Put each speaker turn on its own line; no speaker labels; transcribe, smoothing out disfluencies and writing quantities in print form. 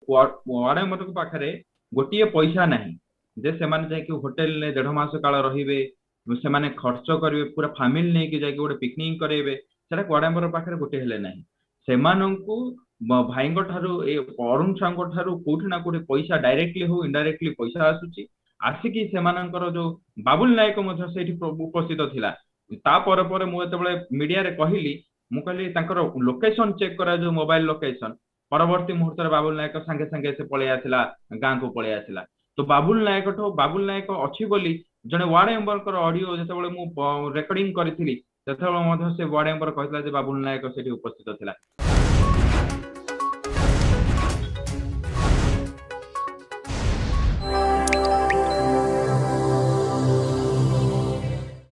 Ward member पाखरे गोटे पैसा नहीं जे से होटेल ने 1.5 मास काल रहिबे से खर्च करेंगे पूरा फैमिली नहीं जाके गोटे पिकनिक करेंगे सेटा वार्ड मेंबर पाखरे गोटे हेले नहीं सेमानंकु भाई अरुण साहू ठारू कोठी ना कोठी पैसा डायरेक्टली हो इनडायरेक्टली पैसा आसुची आसिकी सेमानंकर जो बाबुल नायक मध्य सेठी उपस्थित थिला तापर मुझे मीडिया रे कहली मु कहली तांकर लोकेशन चेक करा जो मोबाइल लोकेशन परवर्ती मुहूर्त बाबुल नायक संगे संगे से पळै आसिला गाँ को पळै आसिला तो बाबुल नायक अच्छी बोली जड़े वार्ड मेंबर ऑडियो जो मु रेकर्डिंग करी से वार्ड मेंबर कहला बाबुल नायक से उपस्थित थिला।